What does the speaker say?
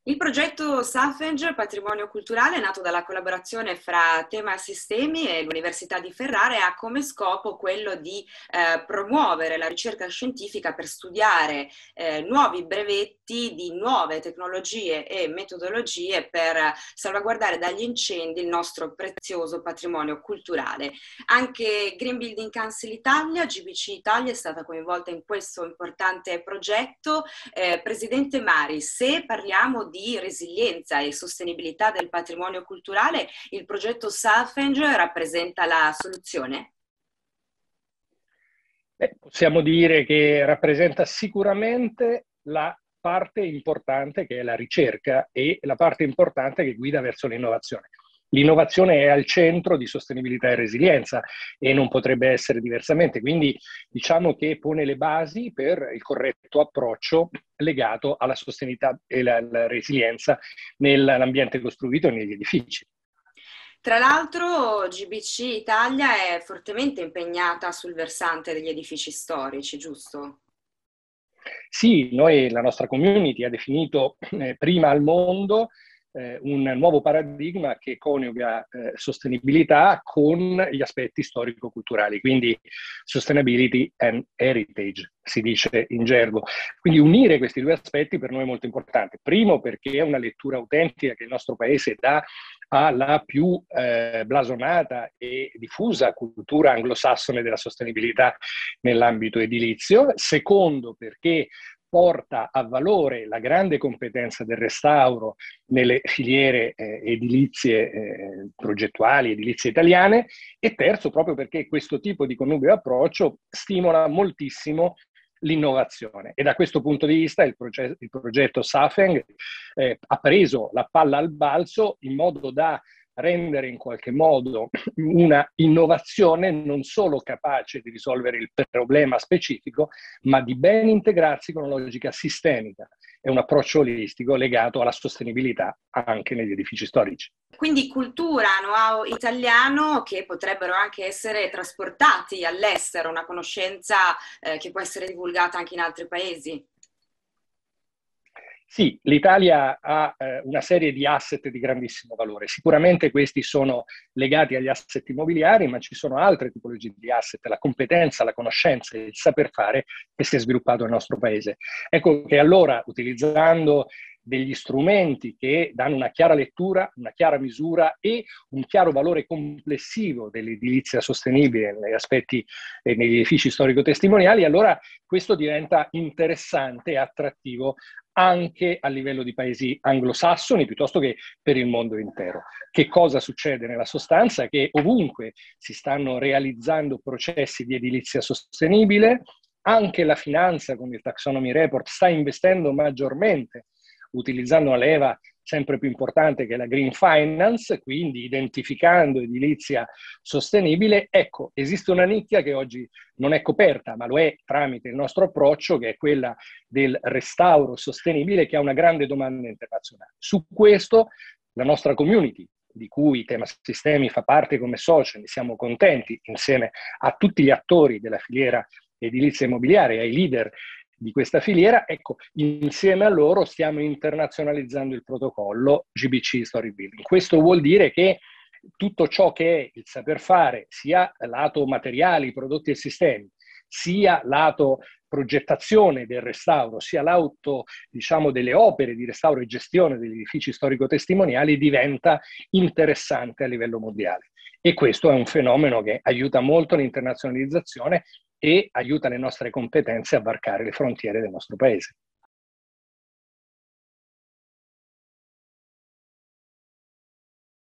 Il progetto Safeng, Patrimonio Culturale, nato dalla collaborazione fra Tema Sistemi e l'Università di Ferrara, ha come scopo quello di promuovere la ricerca scientifica per studiare nuovi brevetti di nuove tecnologie e metodologie per salvaguardare dagli incendi il nostro prezioso patrimonio culturale. Anche Green Building Council Italia, GBC Italia, è stata coinvolta in questo importante progetto. Presidente Mari, se parliamo di resilienza e sostenibilità del patrimonio culturale, il progetto Safeng rappresenta la soluzione? Possiamo dire che rappresenta sicuramente la parte importante che è la ricerca e la parte importante che guida verso l'innovazione. L'innovazione è al centro di sostenibilità e resilienza e non potrebbe essere diversamente, quindi diciamo che pone le basi per il corretto approccio legato alla sostenibilità e alla resilienza nell'ambiente costruito e negli edifici. Tra l'altro GBC Italia è fortemente impegnata sul versante degli edifici storici, giusto? Sì, la nostra community ha definito prima al mondo un nuovo paradigma che coniuga sostenibilità con gli aspetti storico-culturali, quindi sustainability and heritage, si dice in gergo. Quindi unire questi due aspetti per noi è molto importante. Primo perché è una lettura autentica che il nostro paese dà alla più blasonata e diffusa cultura anglosassone della sostenibilità nell'ambito edilizio. Secondo perché porta a valore la grande competenza del restauro nelle filiere edilizie progettuali, edilizie italiane, e terzo proprio perché questo tipo di connubio approccio stimola moltissimo l'innovazione. E da questo punto di vista il progetto Safeng ha preso la palla al balzo in modo da rendere in qualche modo una innovazione non solo capace di risolvere il problema specifico, ma di ben integrarsi con una logica sistemica e un approccio olistico legato alla sostenibilità anche negli edifici storici. Quindi cultura, know-how italiano che potrebbero anche essere trasportati all'estero, una conoscenza che può essere divulgata anche in altri paesi. Sì, l'Italia ha una serie di asset di grandissimo valore. Sicuramente questi sono legati agli asset immobiliari, ma ci sono altre tipologie di asset, la competenza, la conoscenza e il saper fare che si è sviluppato nel nostro paese. Ecco che allora, utilizzando degli strumenti che danno una chiara lettura, una chiara misura e un chiaro valore complessivo dell'edilizia sostenibile negli aspetti e negli edifici storico-testimoniali, allora questo diventa interessante e attrattivo anche a livello di paesi anglosassoni piuttosto che per il mondo intero. Che cosa succede nella sostanza? Che ovunque si stanno realizzando processi di edilizia sostenibile, anche la finanza con il Taxonomy Report sta investendo maggiormente utilizzando una leva sempre più importante che è la green finance, quindi identificando edilizia sostenibile. Ecco, esiste una nicchia che oggi non è coperta, ma lo è tramite il nostro approccio, che è quella del restauro sostenibile, che ha una grande domanda internazionale. Su questo la nostra community, di cui Tema Sistemi fa parte come socio, ne siamo contenti, insieme a tutti gli attori della filiera edilizia immobiliare, ai leader di questa filiera, ecco, insieme a loro stiamo internazionalizzando il protocollo GBC Story Building. Questo vuol dire che tutto ciò che è il saper fare, sia lato materiali, prodotti e sistemi, sia lato progettazione del restauro, sia lato, diciamo, delle opere di restauro e gestione degli edifici storico-testimoniali, diventa interessante a livello mondiale. E questo è un fenomeno che aiuta molto l'internazionalizzazione e aiuta le nostre competenze a varcare le frontiere del nostro paese.